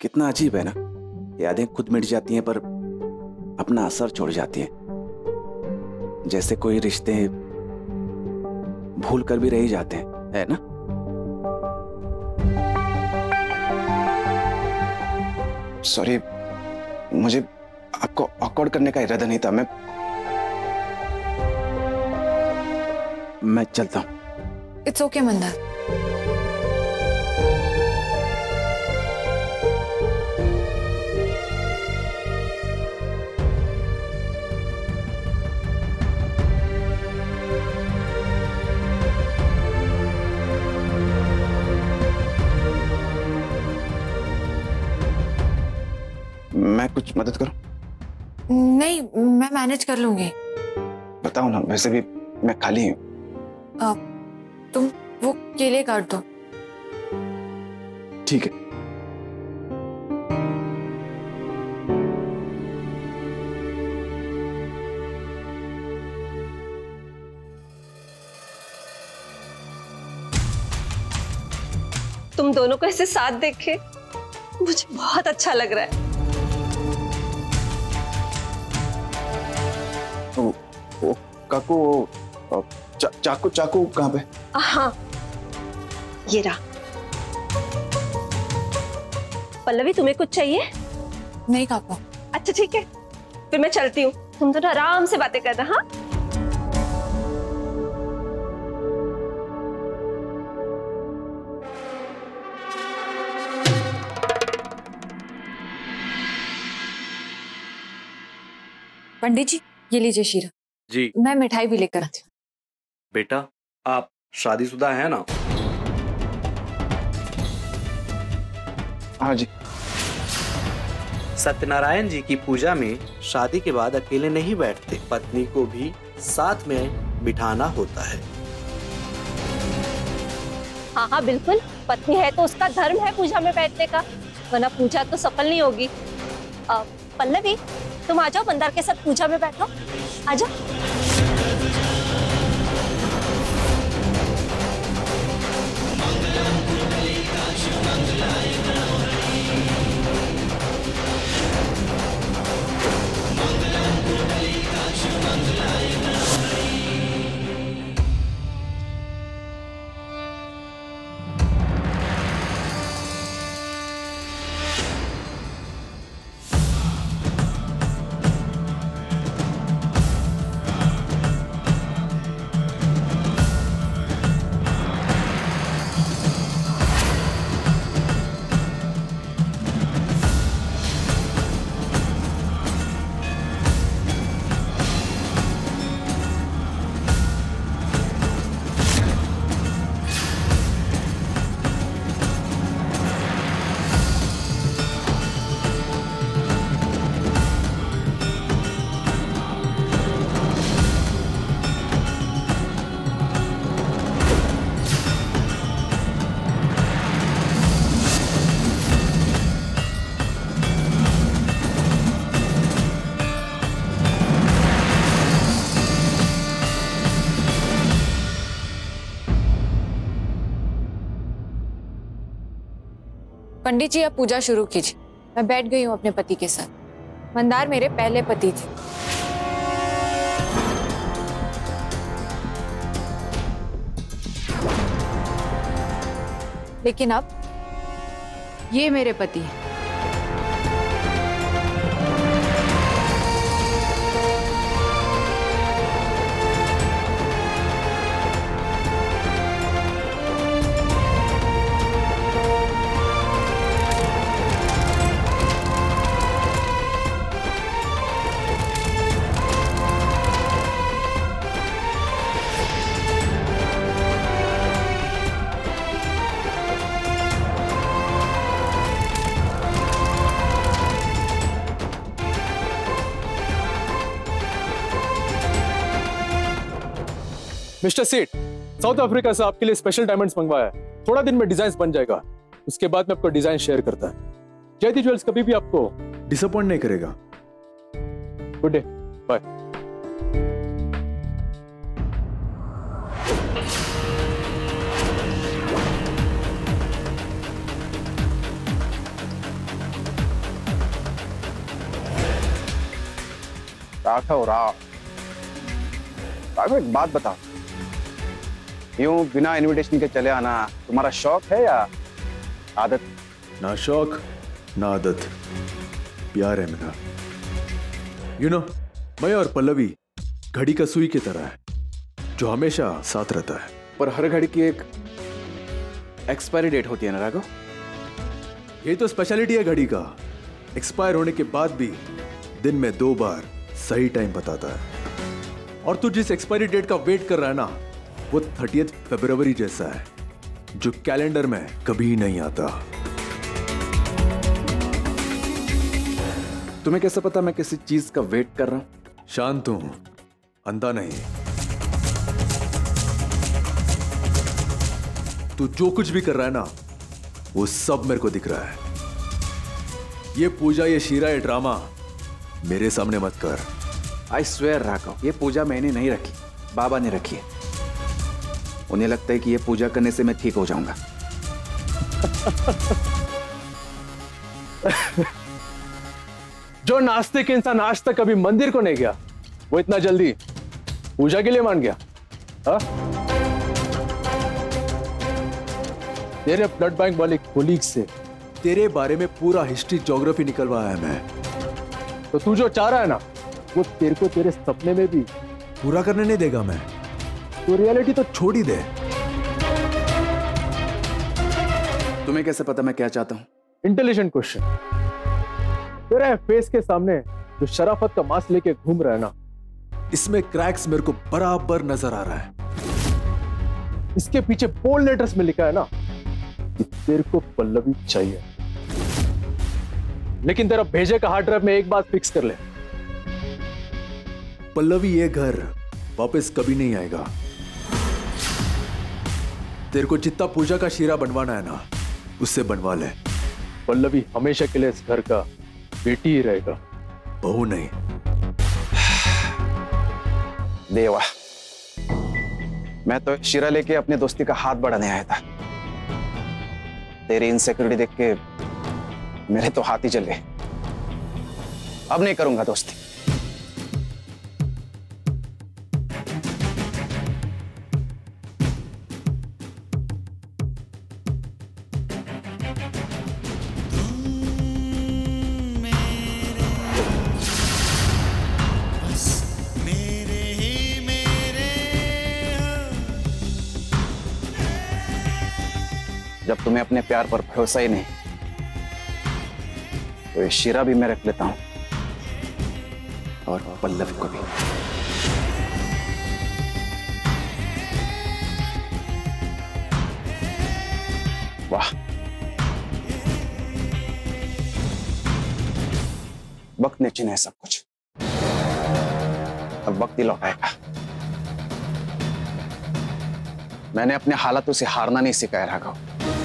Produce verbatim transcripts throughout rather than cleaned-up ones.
कितना अजीब है ना, यादें खुद मिट जाती हैं पर अपना असर छोड़ जाती हैं। जैसे कोई रिश्ते भूल कर भी रह जाते हैं, है ना? सॉरी, मुझे आपको ऑकवर्ड करने का इरादा नहीं था। मैं मैं चलता हूं। It's okay Mandar. मैं कुछ मदद करूं? नहीं, मैं मैनेज कर लूंगी। बताओ ना, वैसे भी मैं खाली हूं। तुम वो केले काट दो। ठीक है। तुम दोनों को ऐसे साथ देख के मुझे बहुत अच्छा लग रहा है। ओ, ओ, काकू, चा, चाकू चाकू कहाँ पे? हाँ, ये रहा। पल्लवी, तुम्हें कुछ चाहिए? नहीं काकू। अच्छा ठीक है, फिर मैं चलती हूँ। तुम दोनों आराम से बातें करना। हाँ, पंडित जी, ये लीजिए शीरा जी। मैं मिठाई भी लेकर आती हूँ। बेटा, आप शादीशुदा हैं ना? हाँ जी। सत्यनारायण जी की पूजा में शादी के बाद अकेले नहीं बैठते, पत्नी को भी साथ में बिठाना होता है। हाँ हाँ बिल्कुल, पत्नी है तो उसका धर्म है पूजा में बैठने का, वरना पूजा तो सफल नहीं होगी। आ, पल्लवी, तुम आ जाओ, मंदार के साथ पूजा में बैठो। आ जाओ। पंडित जी, आप पूजा शुरू कीजिए। मैं बैठ गई हूँ अपने पति के साथ। मंदार मेरे पहले पति थे। लेकिन अब ये मेरे पति हैं। मिस्टर सेठ, साउथ अफ्रीका से आपके लिए स्पेशल डायमंड्स मंगवाया है। थोड़ा दिन में डिजाइन बन जाएगा, उसके बाद में आपको डिजाइन शेयर करता है। जयति ज्वेल्स कभी भी आपको डिसअपॉइंट नहीं करेगा। Good day, bye. Raghav Rao, Raghav एक बात बताओ, यूं बिना इनविटेशन के चले आना तुम्हारा शौक है या आदत? ना शौक ना आदत, प्यार है मेरा। यू नो, मैं और पल्लवी घड़ी का सुई की तरह है जो हमेशा साथ रहता है। पर हर घड़ी की एक एक्सपायरी डेट होती है ना राघव? ये तो स्पेशलिटी है घड़ी का, एक्सपायर होने के बाद भी दिन में दो बार सही टाइम बताता है। और तू जिस एक्सपायरी डेट का वेट कर रहा है ना, वो थर्टियथ फरवरी जैसा है जो कैलेंडर में कभी नहीं आता। तुम्हें कैसे पता मैं किसी चीज का वेट कर रहा हूं? शांत हूं, अंधा नहीं। तू जो कुछ भी कर रहा है ना, वो सब मेरे को दिख रहा है। ये पूजा, ये शीरा, ये ड्रामा मेरे सामने मत कर। आई स्वेयर राघव, ये पूजा मैंने नहीं रखी, बाबा ने रखी है। उन्हें लगता है कि ये पूजा करने से मैं ठीक हो जाऊंगा। जो नास्तिक इंसान आज तक कभी मंदिर को नहीं गया, वो इतना जल्दी पूजा के लिए मान गया? हा? तेरे ब्लड बैंक वाले कोलीग से तेरे बारे में पूरा हिस्ट्री ज्योग्राफी निकलवाया है मैं। तो तू जो चाह रहा है ना, वो तेरे को तेरे सपने में भी पूरा करने नहीं देगा मैं। तो रियलिटी तो छोड़ ही दे। तुम्हें कैसे पता मैं क्या चाहता हूं? Intelligent question. तेरे फेस के सामने जो शराफत का मास्क लेके घूम रहा है ना, इसमें क्रैक्स मेरे को बराबर नजर आ रहा है। इसके पीछे बोल्ड लेटर्स में लिखा है ना कि तेरे को पल्लवी चाहिए। लेकिन तेरा भेजे का हार्ड ड्राइव में एक बात फिक्स कर ले, पल्लवी ये घर वापस कभी नहीं आएगा। तेरे को जितना पूजा का शीरा बनवाना है ना, उससे बनवा ले। पल्लवी हमेशा के लिए इस घर का बेटी ही रहेगा, बहू नहीं। देवा, मैं तो शीरा लेके अपनी दोस्ती का हाथ बढ़ाने आया था। तेरी इनसिक्योरिटी देख के मेरे तो हाथ ही जल गए। अब नहीं करूंगा दोस्ती। जब तुम्हें अपने प्यार पर भरोसा ही नहीं, तो ये शीरा भी मैं रख लेता हूं, और पल्लवी को भी। वाह, वक्त ने छीना है सब कुछ, अब वक्त ही लौटाएगा। मैंने अपने हालातों से हारना नहीं सिखाया राघव।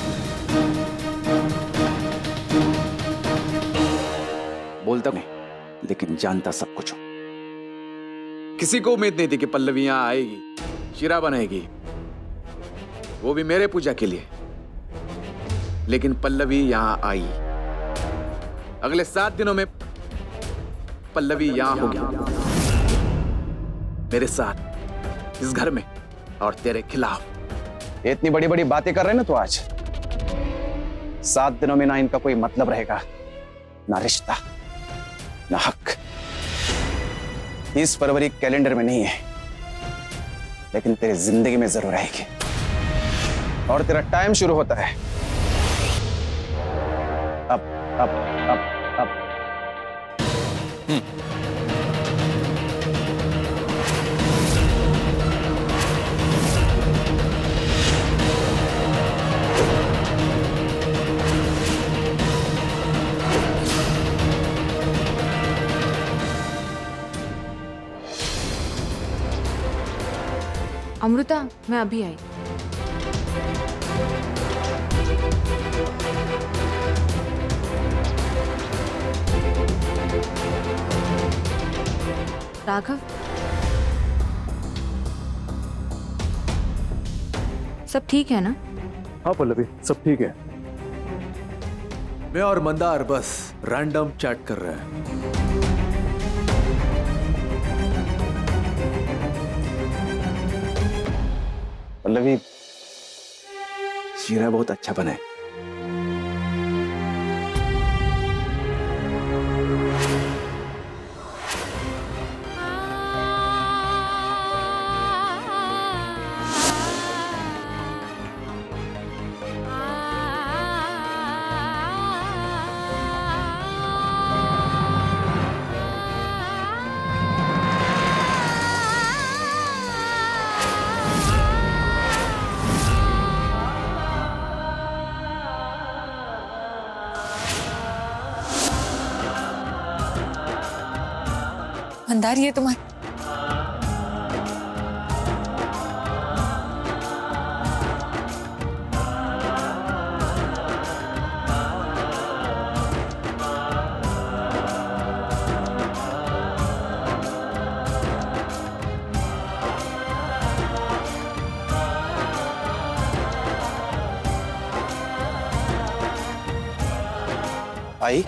बोलता नहीं, लेकिन जानता सब कुछ हूं। किसी को उम्मीद नहीं थी कि पल्लवी यहां आएगी, शीरा बनाएगी, वो भी मेरे पूजा के लिए। लेकिन पल्लवी यहां आई। अगले सात दिनों में पल्लवी यहां होगी, मेरे साथ इस घर में, और तेरे खिलाफ। इतनी बड़ी बड़ी बातें कर रहे हैं ना तो आज सात दिनों में ना इनका कोई मतलब रहेगा, ना रिश्ता, ना हक। तीस फरवरी कैलेंडर में नहीं है, लेकिन तेरी जिंदगी में जरूर आएगी। और तेरा टाइम शुरू होता है अब अब अब अब। हम्म अमृता, मैं अभी आई। राघव, सब ठीक है ना? हाँ पल्लवी, सब ठीक है। मैं और मंदार बस रैंडम चैट कर रहे हैं। पल्लवी, शीरा बहुत अच्छा बना है। मंदार, ये तुम्हारा आई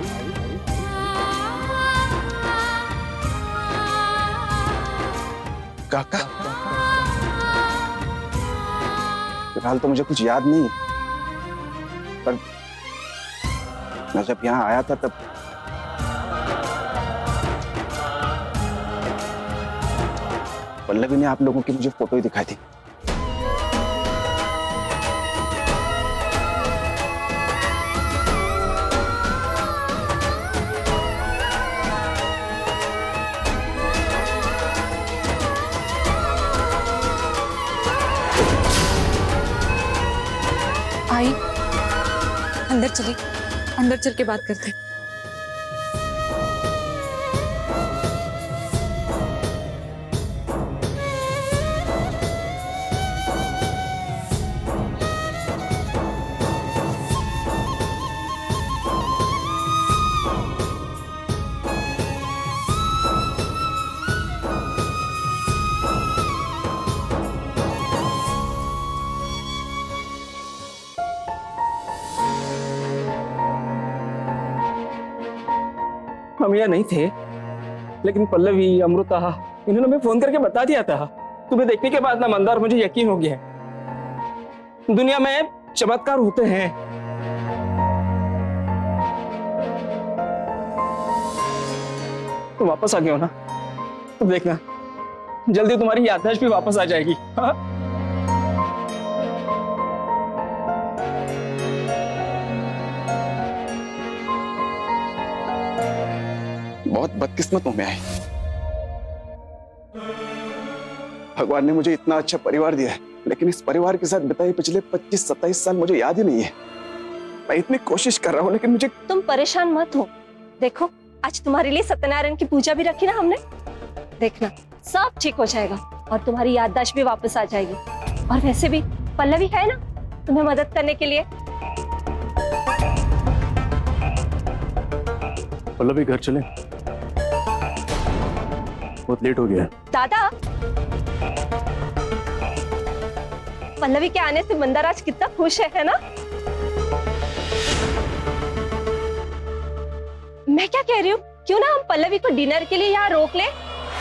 काका, फिलहाल तो मुझे कुछ याद नहीं, पर मैं जब यहाँ आया था तब पल्लवी ने आप लोगों की मुझे फोटो ही दिखाई थी। आई, अंदर चली, अंदर चल के बात करते। हम यहाँ नहीं थे, लेकिन पल्लवी, अमृता, इन्होंने हमें फोन करके बता दिया था। तुम्हें देखने के बाद ना मंदार, मुझे यकीन हो गया है दुनिया में चमत्कार होते हैं। तुम वापस आ गए हो ना, तो देखना जल्दी तुम्हारी याददाश्त भी वापस आ जाएगी। हाँ? बहुत बदकिस्मत हूं मैं। भगवान ने मुझे इतना अच्छा परिवार दिया है, लेकिन इस परिवार के साथ बिताए पिछले पच्चीस सत्ताईस साल मुझे याद ही नहीं है। मैं इतनी कोशिश कर रहा हूं, लेकिन मुझे। तुम परेशान मत हो, देखो आज तुम्हारे लिए सत्यनारायण की पूजा भी रखी ना हमने। देखना सब ठीक हो जाएगा और तुम्हारी याददाश्त भी वापस आ जाएगी। और वैसे भी पल्लवी है ना तुम्हें मदद करने के लिए। पल्लवी, घर चले, बहुत लेट हो गया। दादा, पल्लवी के आने से मंदार आज कितना खुश है, है ना? मैं क्या कह रही हूँ, क्यों ना हम पल्लवी को डिनर के लिए यहाँ रोक ले।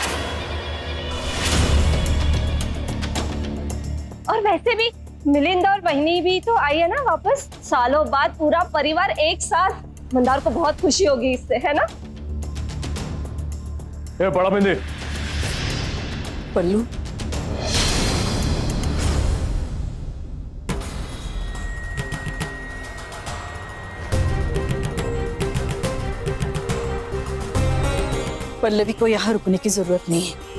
और वैसे भी मिलिंद और बहनी भी तो आई है ना वापस, सालों बाद पूरा परिवार एक साथ। मंदार को बहुत खुशी होगी इससे, है ना? ए, बड़ा बिंदी। पल्लू, पल्लवी को यहाँ रुकने की जरूरत नहीं है।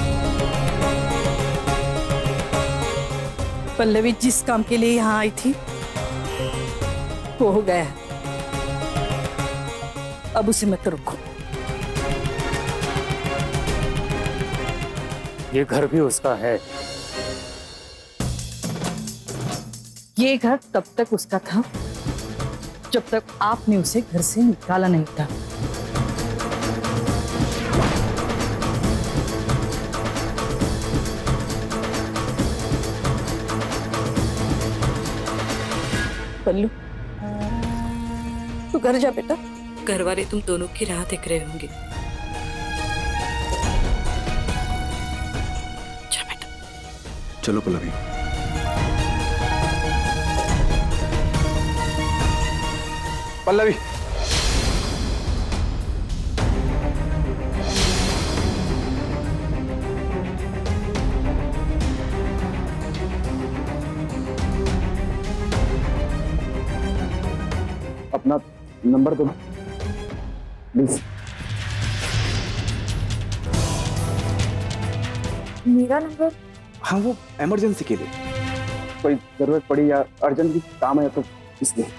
पल्लवी जिस काम के लिए यहाँ आई थी वो हो गया, अब उसे मत रुको। ये घर भी उसका है। ये घर तब तक उसका था जब तक आपने उसे घर से निकाला नहीं था। पल्लू, तू घर जा बेटा। घर वाले तुम दोनों की राह देख रहे होंगे। चलो पल्लवी। पल्लवी, अपना नंबर दो प्लीज। मेरा नंबर? हाँ, वो इमरजेंसी के लिए, कोई जरूरत पड़ी या अर्जेंट काम है तो इसलिए।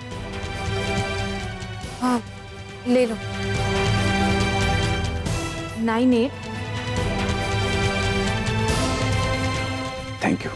हाँ, ले लो। Nine eight. Thank you.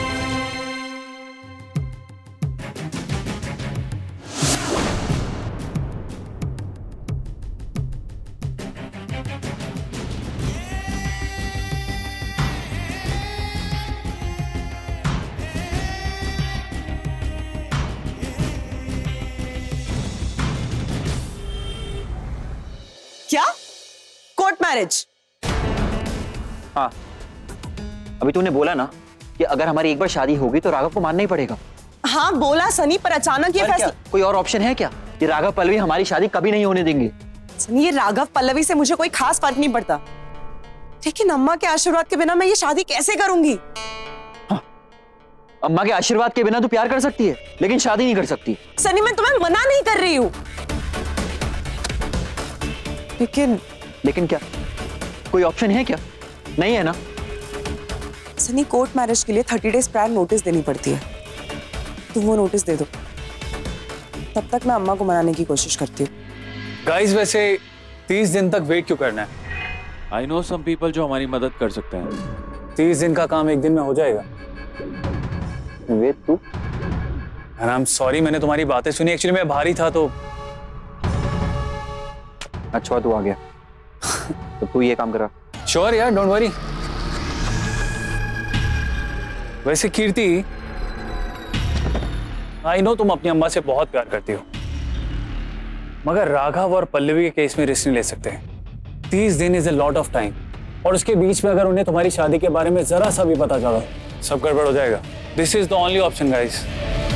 क्या? Court marriage? हाँ, अभी तूने बोला ना कि अगर हमारी एक बार शादी होगी तो राघव को मानना ही पड़ेगा। हाँ बोला सनी, पर अचानक ये फैसला। कोई और ऑप्शन है क्या कि राघव पल्लवी हमारी शादी कभी नहीं होने देंगे? सनी, ये राघव पल्लवी से मुझे कोई खास फर्क नहीं पड़ता, लेकिन अम्मा के आशीर्वाद के बिना मैं ये शादी कैसे करूंगी? हाँ, अम्मा के आशीर्वाद के बिना तू प्यार कर सकती है लेकिन शादी नहीं कर सकती। सनी, मैं तुम्हें मना नहीं कर रही हूँ, लेकिन लेकिन क्या? कोई ऑप्शन है क्या? नहीं है ना? सनी, कोर्ट मैरिज के लिए थर्टी डेज प्रायर नोटिस देनी पड़ती है, तुम वो नोटिस दे दो, तब तक मैं अम्मा को मनाने की कोशिश करती हूँ। गाइस, वैसे तीस दिन तक वेट क्यों करना है? आई नो सम पीपल जो हमारी मदद कर सकते हैं। तीस दिन का काम एक दिन में हो जाएगा। वेट तू? आई एम सॉरी, मैंने तुम्हारी बातें सुनी, एक्चुअली मैं भारी था तो। अच्छा तू आ गया तो तू ये काम करा। श्योर यार, डोंट वरी। वैसे कीर्ति, आई नो तुम अपनी अम्मा से बहुत प्यार करती हो, मगर राघव और पल्लवी के केस में रिस्क नहीं ले सकते। तीस दिन is a lot of time, और उसके बीच में अगर उन्हें तुम्हारी शादी के बारे में जरा सा भी पता चला, सब गड़बड़ हो जाएगा। This is the only option guys.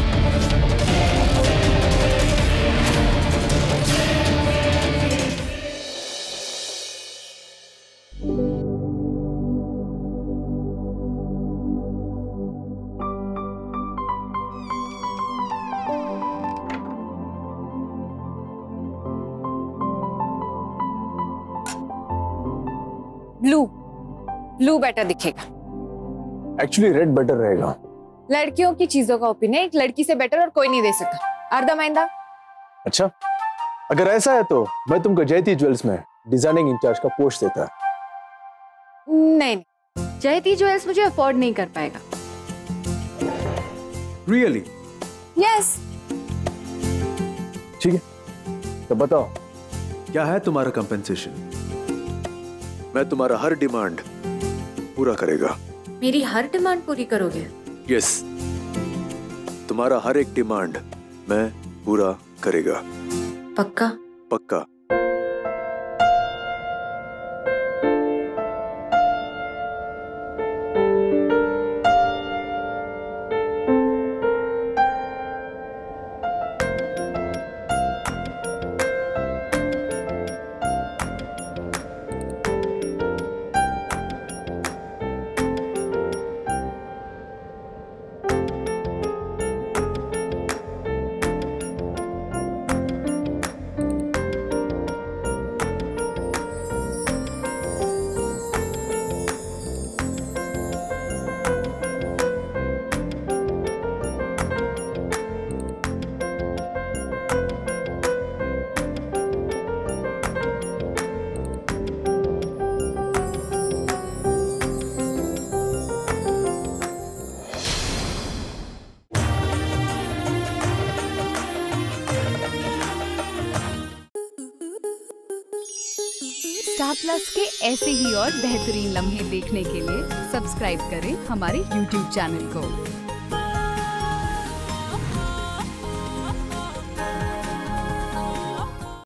Blue blue better दिखेगा। एक्चुअली रेड बेटर रहेगा। लड़कियों की चीजों का ओपिनियन एक लड़की से बेटर और कोई नहीं दे सकता। अर्धा माइंदा। अच्छा, अगर ऐसा है तो मैं तुमको जयती ज्वेल्स में डिजाइनिंग इंचार्ज का पोस्ट देता। नहीं नहीं, जयती ज्वेल्स मुझे अफोर्ड नहीं कर पाएगा। रियली? यस। ठीक है, तो बताओ क्या है तुम्हारा कंपेंसेशन? मैं तुम्हारा हर डिमांड पूरा करेगा। मेरी हर डिमांड पूरी करोगे? यस, तुम्हारा हर एक डिमांड मैं पूरा करेगा। पक्का? पक्का। स्टार प्लस के ऐसे ही और बेहतरीन लम्हे देखने के लिए सब्सक्राइब करें हमारे यूट्यूब चैनल को।